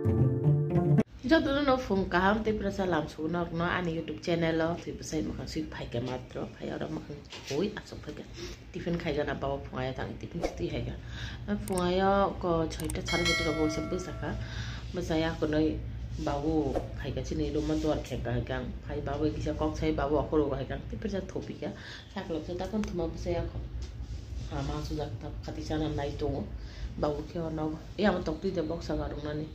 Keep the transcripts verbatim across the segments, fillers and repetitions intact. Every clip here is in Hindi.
Jatuh no phone kaham tapi rasa langsung nak no ani YouTube channel lo tapi saya makan sih pai ke matro pai orang makan koi asal pai ke tiffin khai kan apa phungaya tang tiffin sti hai kan phungaya ko chaita char betul abo sebut saka saya aku noi bawu pai ke sini rumah tuar kengkang kang pai bawu kisah kok saya bawu aku lo hai kan tapi rasa topik ya saya kalau saya takkan cuma saya aku ama sudah tak katisanan naik tu bawu ke orang ya betul tu dia box agarung nani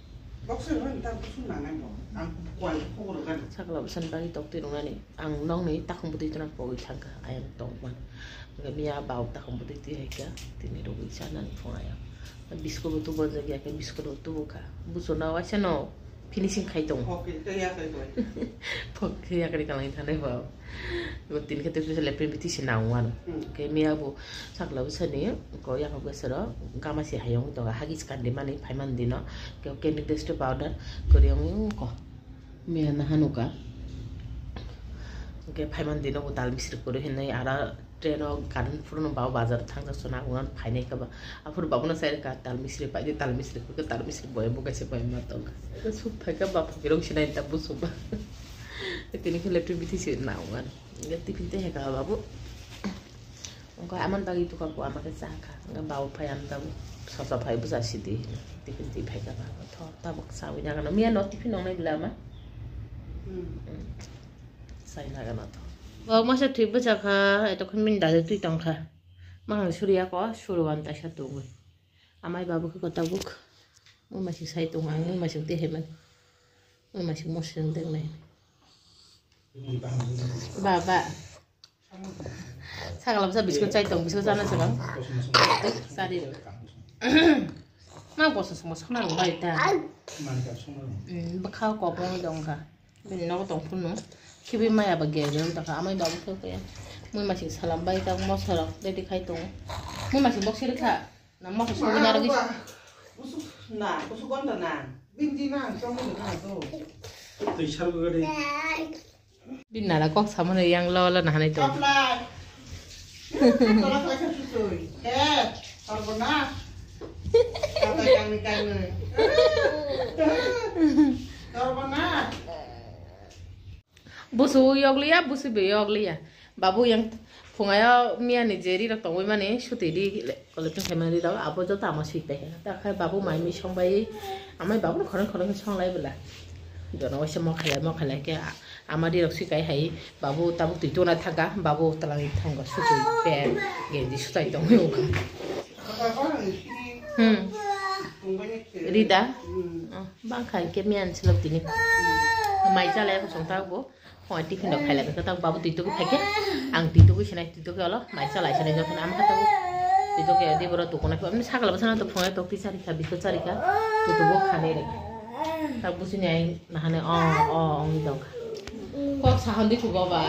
Sakala pesan bagi dokter orang ni, ang nong ni tak komputer tu nak bawa tangga ayam tongman, kami ya bawa tak komputer tu heka, tini rogi sana ni phone ayam, biskut tu boleh jadi kan biskut tu buka, busona wajah no finishing kai tong, pokok ya kali kalau ini thane bawa, betul kita tu selepas itu si nawan, kami ya bu sakala pesan ni, kau yang aku besar, kami masih hayang tu, hagis kan di mana, payman di no, kau kini test powder, kau yang kau Mia na hanuka. Oke, payman di no dal misir kuru henai ara treno kan furu no bawa bazar thang so na unan paine ka ba. Afur babu na sai ka dal misir pa di dal misir ko dal misir boy buka se boy ma to. Ka sup pa ka ba kirong sinai ta bu sup. Tini ke leptu biti si na unan. Ngati pinte he ka babu. Ko aman bagi tu ka ko amaka sa ka. Nga bawa payan ta so so pai bu sa si di. Tipin ti pai ka ba. Tho ta bak sa wi na ka no mia no tipin no na bilama. Saya nak kan tu. Bawa masa tu ibu cakap, itu kan minda tu itu tangka. Mahal suria kau suruhan tak satu gue. Amai babu ke kota buk. Mu masih saya tu ngang, mu masih teh hemat. Mu masih motion teng lain. Baba. Saya kalau bisa biskut saya tong biskut sana sekarang. Sari tu. Mak bos semua sekarang baik dah. Bekal kau pun dong ka. Bini nak tong pun no, kibi maya bagi dia, tak amai bawa ke kaya, mui masih salam bayi tak mau salam, jadi kai tong, mui masih box sih tak, nama aku suka nyara gitu. Usuk, nah, usuk kontan nah, binti nah, kamu dah tahu. Tu isar juga deh. Bin nara kok sama nih yang lo lo nah nih tu. Kaplan. Kalau saya susu, eh, kalau pernah, kata yang nikah ni. Kalau pernah. Busu yoglia, busu be yoglia. Babu yang phungaya mia ni jeri rak tongoi mane shuti di kalau tu kemana di dalam apa tu tak masih teh. Tak kaya babu main mi song bayi, amai babu korang korang song lagi bela. Jangan awak semua kaya mau kaya ke amai di raksi kaya hai babu tabu tu itu nak thaga babu telang itu thaga shuti pe genji shuti tongoi uka. Hmm. Rida, bang kaya ke mian selap tini. Mai cale aku song tahu. Hoi tiffin dok khaila ka tak babu titu ko pheke ang titu ko sinai titu ko alo mai chala sinai jokon am ka tabu titu ke di boro to kona ko amni sakala basana to phonga to tisari ka bisko sari ka to to bok khane re tak busi nyai nahane o o ong dok ko sahan di ko ba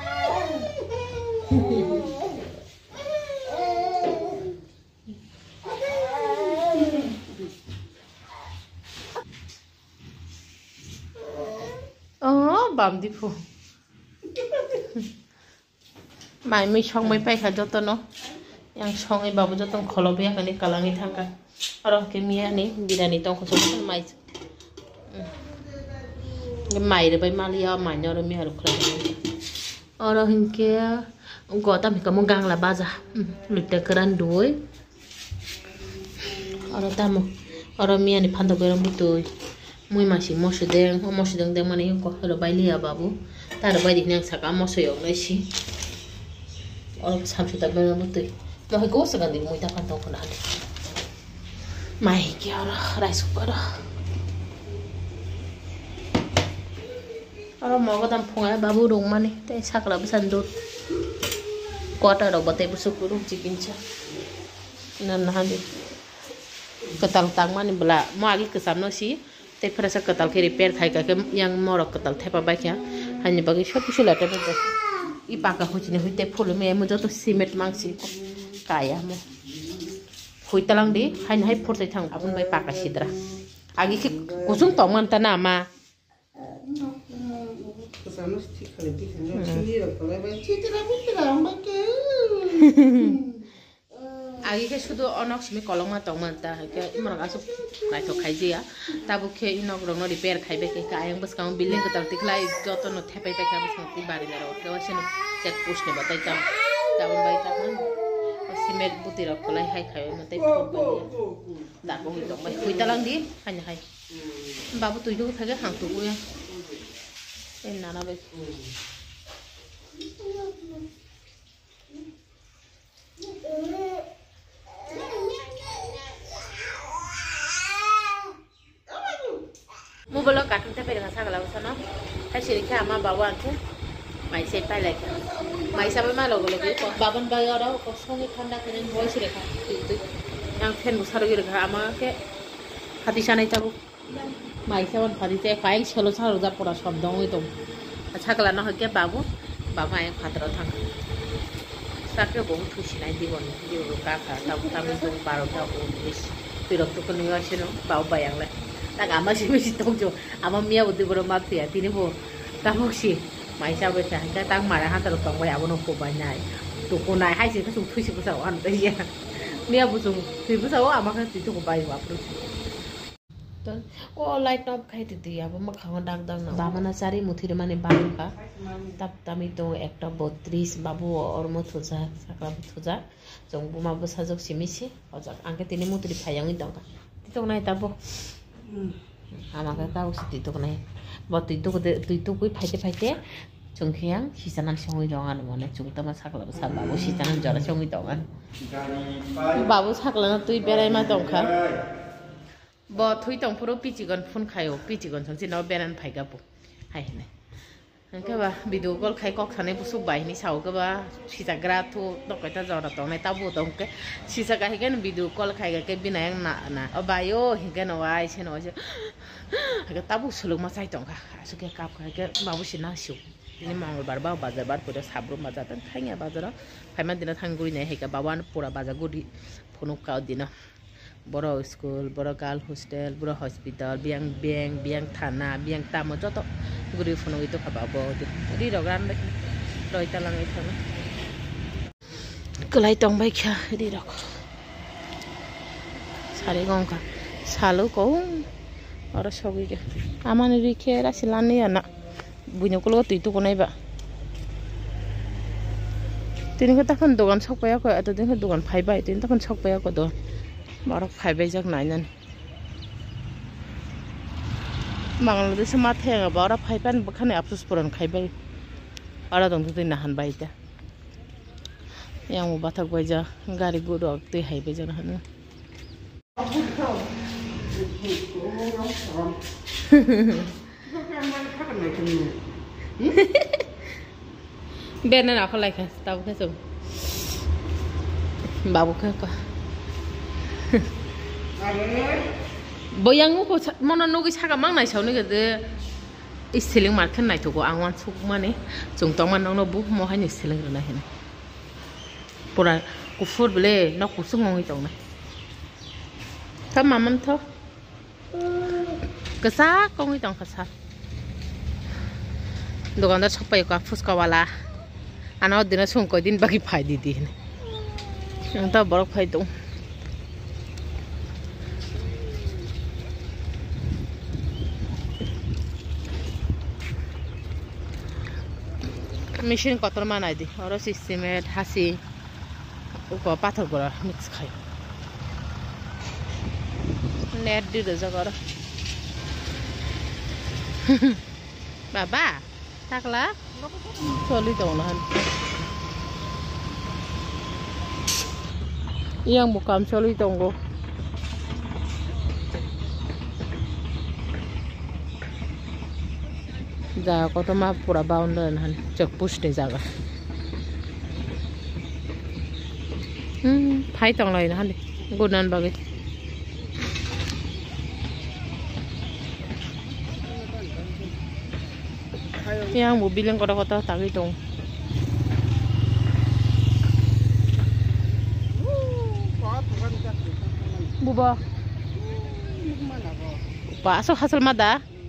oh bam di phu mai mi song mai pai kha joto no yang song e babu joto kholo be kani kalangi thangka aro ke mia ni birani tong ko so mai nge mai re bai malia mai no mi haru khla aro hinke go ta mi ka mo gang la baza lutte kran doi aro tamo aro mia ni phando beram butu mui masih mau sedang mau sedang dengan mana yang kau kalau bayi ya babu tak ada bayi yang sakit mau soyong nasi orang sampai tak benar betul mau ikut segan di mui tak pantau kena ada mai kiara rice cooker orang mau ke tampung ya babu dong mana teh sakit lah besandut kuat ada batai busuk burung cikin cah nan handi ketal tang mana bela mau lagi ke sana sih te perasa ketal ke repair khai ka ke yang morok ketal thepa ba kya hanya bagi shop sila te ba i paka hojine hoite phul me mo joto cement mangsi ko kaya mo hoi talang de hain hai phur tai thang apun bai paka sidra agi ki kusung tong man ta na ma kesana sih kali di sana sini rak kalau bai citra putra ambak ke आगे के शुद्ध अनक सिमी कलम मा तंग मनता है के इमर गासो काइथो खाइजिया ताबु के इनक रंग रिपेयर खाइबे के कायंग बस काउ बिल्डिंग को तल तिखलाई जतो न थेपै पे का बस ती बारी दरो के वसिन चेक पुश ने बताइ ता ताबन बाइ ता हन सिमेट बुति रख लाई हाय खाय मते फोन बाइ दा को तो मै खुइ तलां दि हाय हाय बाबु तुइ तो थागे हां तो गुया ए नाना बे मुबलो काटते पे घासा गला बसनो है सिरिखा आमा बाबा आंथे माइ से पाइ लाइक माइ साबे मा लगो लगे बाबन बाय और कसंगे ठंडा करे होय सिरिखा तु आं फेन बुसारो गिरखा आमा के हातिसा नै ताबु माइ साबन फादिते काइं छलो सारो जा पड़ा शब्द होय तो अच्छा गला न हके बाबू बाबा आय फातर थां साके बहुत खुशी नाइ दिबन दिबो काका ताबु ताबु तो बारह टा उन्नीस बिरक्त को नियो आछनो बाबू बायांगले tak ama sih masih tahu jo, ama mia udah berumah ya, tini bo, tahu sih, macam apa sih, kita tang marah han terus tong bayar bono ko banyak, tu ko naik hai sih, kesung tuh sih besar wan tuh ya, mia busung, tuh besar ama kan itu ko bayar wapun. Tuh, oh light up kayak itu ya, apa mak kawan dang dang, bawa nasari muthir mana baru ka, tap tami itu ekta botris babu ormo thuja, sakla thuja, jong buma besar jok simi sih, ojak angkat ini muthir payang itu kan, itu naik tabu. आमाके गाव सिति तो नै ब तुइ तो तुइ तो कोइ फाइते फाइते चंखियां सिसानान संगै दंगान माने चुंगतमा साकला सा बाबु सिसानान जरा संगै दंगान बाबु साकला तुइ बेराय मा दंखा ब थुइ तंफुरो पिचिगन फुन खायो पिचिगन संसि न बेरान फाइगाबो हाय ने अंके बा भिडियो कॉल खाइ कक थाने बुसु बाहिनी सावके बा सिसाग्रा थु दकैता जरा तंगनै ताबु दंके सिसा गाहिगन भिडियो कॉल खाइगा के बिनायं ना ना अबायो हिगन वाइ छेन वाइ हागे ताबु सुलुग मा चाइ तंगा आसुके काप खाइगे बाबु सिना सिउ दिनै मंगलबार बा बाजार बार पुरा साब्रु मा जातन थाइया बाजारा फाइमा दिना थांगुरि नै हेगा बाबान पुरा बाजार गुदि फनुका दिना बरो स्कुल बरो गार्ल हस्टेल बरो हस्पिटाल बियां बेंक बियां थाना बियां तामो जतो गुरि फनुगि तो खाबाबो रि रग्रान देखि रयता लाङै थाङो कलाइ तंबाय खा रि रक सारे गंका सालो को और सगि के आमानि रिखे रासि लानि आना बुइनो कल तुइ तो कोनाइबा तिनिखो तखन दगान सकपाया को एत दिन दगान फाइबाय तिन तखन सकपाया को दो बारक फाइबाय जाक नाइनान बांग्लादेश माथे बारा फाइबान बखाने अफसोस पुरन खाइबाय आरा दं तुइ Nahan बायता yang batak baja gari gudo akti hai beja hanu benar aku like tahu ke sum babu ke ko boyang ko mana nugi saga mang nai sauni ke de istiling market nai to ko angwan suk mane jungtong man nang no bu mo hai ni istiling na hene pura kufur bele nak kusung ngongi tong na tham maman tho kasa kongi tong kasa dukandar chokpai ka fuska wala ana dina sung ko din bagi phai di di ne ta borok phai tu machine kotor manai di oro sistemet hasi को पाथर गरा मिक्स खायो नेट दि द जगर बाबा takla solid unahan yang bukan solid tonggo jaga ko to ma pura boundary han check push de jaga hmm phai tong lai na han gunan bagi yang mobil yang kota-kota tagi dong buba pasok hasil mada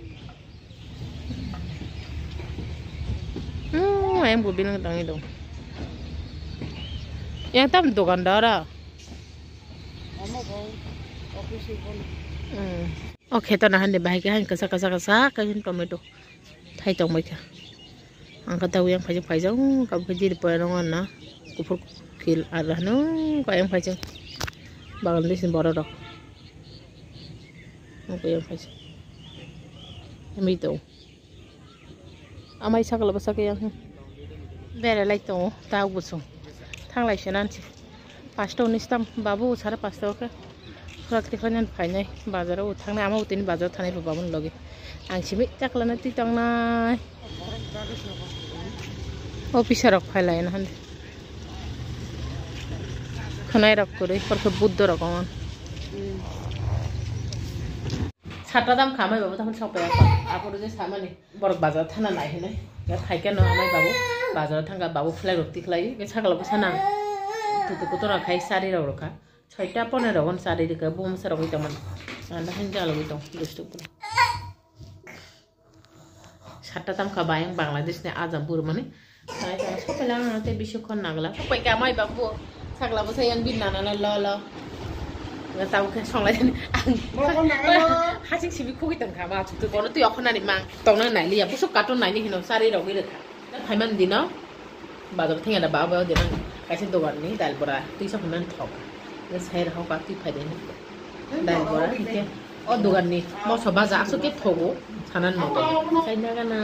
hmm yang mobil yang tagi dong yang tam dukandara Oke to nahan de bahaya han kasa kasa kasa kain tomato thai tong mai kha ang ka taw yang phai phai jong ka bhaji de pa nong na kupur kil ara no ka yang phai jong bagan lisin boro ro ko yang phai mi to amai sakala ba sak yang bere lai to ta busu thang lai senan chi pasta unistam babu sara pasta ke Praktik kan banyak bazar utang nama utin bazar tanah bebangun lagi. Angsi cak lana titang nai. Oh bisa rok file lain hande. Kanai rok kuri, perke buddha rok kawan. Satu dam kamai babu taman sok payah. Aku udah sama nih. Borok bazar tanah naik nih. Ya kaikan no amai babu bazar tangga babu file rok tik lagi. Kita kalau pesanan. Tutup tutup rok kai sari rok rok. Cerita apa nih rawan sari di kebun serok itu man, anda hendak lalu itu justru pun. Satu tam kabayang Bangladesh ni azam pur mana, saya cakap siapa pelang nanti bisa kon nagla. Apa yang kami babu, sagla bahasa yang bin nana lala, nggak tahu ke song lain. Hasil sih biku kita kama, tu kono tu aku nani mang, tong nana nai liya, busuk kartun nai ni hino sari rok itu. Haiman dina, baru tinggal ada bawa dina, kasih doan ni dal bora, tu isak nan top. Saya dah kau pasti pada ni, dah boleh ni. Oh dogan ni, mau coba zak suka thogo, kanan mau. Saya ni kan na.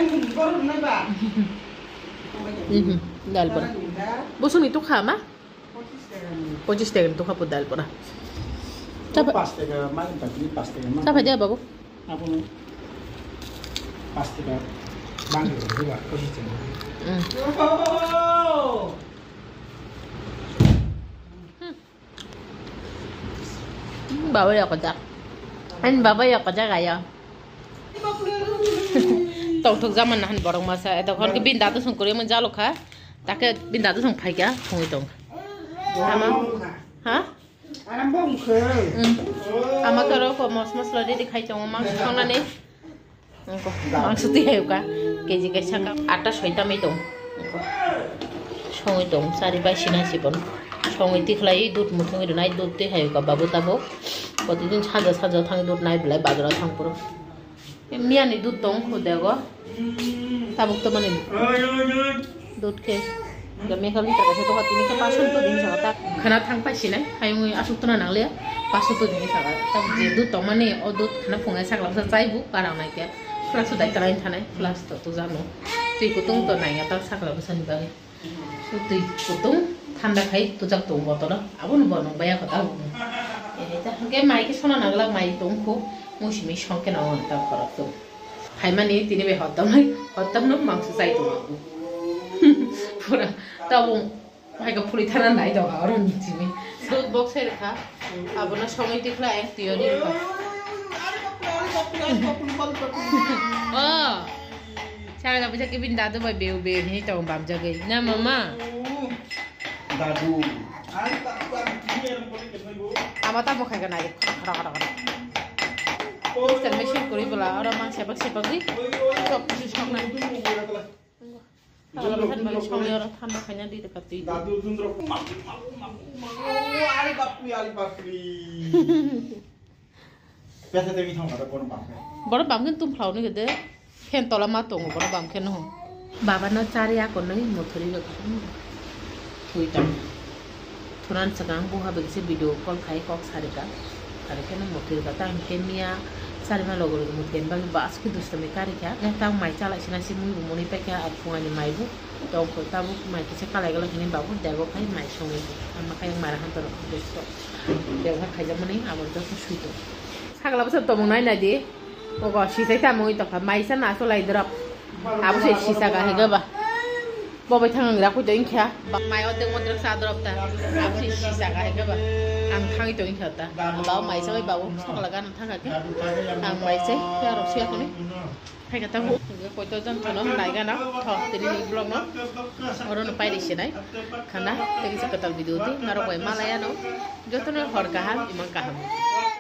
Hmm, dah boleh. Bosun itu kama? Pojis tegen tu kapu dah boleh. Siapa? Pasti ke mana? Tapi pasti ke mana? Siapa dia babu? Apa ni? Pasti ke mana? Juga pojis tegen. Hmm. Bawa ya kocak, kan bawa ya kocak aja. Tong tong zaman nahan borong masa, itu kan kebinda tu sungkuri menjaluk ha, tak ke binda tu sung payah, sung itu. Ama, ha? Anak bongke. Ama kalau kau mas mas lagi dikai cong mang sung nane, mang suti ayu ka, keji kecak atas hitam itu, sung itu, sari bayi nasi pun. Song itu kelai dut mutung itu naik dut teh hayu ka babu tabu, waktu itu saja saja thang dut naik belai bazar thang puru. Mian itu dut tong udah go, tabuk tu mana ni? Dut ke, kami kalau kita kasih tuh hati ni ke pasan tu ini sangat tak, karena thang pasi ni, hayu asuk tu nang liya, pasu tu ini sangat, tapi dut tong mana, oh dut karena pungai sak langsung cai bu, barang naik ya, kelas tu dah terlain tanah, kelas tu tu zano, tu kutung tu naik atau sak langsung bagi, tu kutung. Tanda kai tu jak tung boto na, abu nu bono bayar kata. Eh, dah, ke mai ke sona nagla mai tung ko, musi mi shong ke nawan tak korak tu. Hai mani tini be hotam mai, hotam nu mangsu sai tu aku. Pura, tahu, hai ke puri thana nai dong orang ni cimi. Dut box hai rekha, abu na shong itu kela ek teori rekha. Oh, cara dah bisa kebin datu bay beu beu ni tahu bam jaga. Na mama. Dadu. Ama tak mau kayak naik, kara kara kara. Mister mesin kuri bola, orang mang siapa siapa ni? Sok khusus sok nak. Kalau kan bagi sok orang tambah hanya di dekat itu. Dadu tundrok. Maku maku maku maku. Ali bakri ali bakri. Biasa tu kita orang ada kono bang. Baru bang kan tu pelaut ni kita, kan tolak matung, baru bang kan no. Bapa nak cari aku ni motori lagi. Tuitan, turan sekarang buah begitu video call kai kok sari ka, sari kan motor kata kemia sari mana logo logo motor bagi bas kita tu semekari ka, eh tahu mai cala sih nasi mui bumuni peka aku ngani mai bu, tahu kau tahu mai kita kalau kalau ini bawa dewa kai mai song itu, ama kai yang marahan terus besok, dewa kai zaman ini awal tu susah itu. Sekarang lepas tu mau naik nadi, mau kau sisa kita mau itu kan mai sana asal lagi drop, aku sih sisa kah hega bah. Bawa tangan aku tu ingkah, mai orang mau terus sadar apa? Aku sih sisa kah hega bah, ang tangan itu ingkah ta, bawa mai sampai bawa sekolah kan tangan tu, ang mai sih, ya harus siapa ni? Hai kata aku, kau tu jangan tuh naik kan? Thah, tadi ni blog no, orang nampai di sini, karena tadi sekitar video tu, naruh kau Malaya no, jatuh ni harga ham, imang kaham.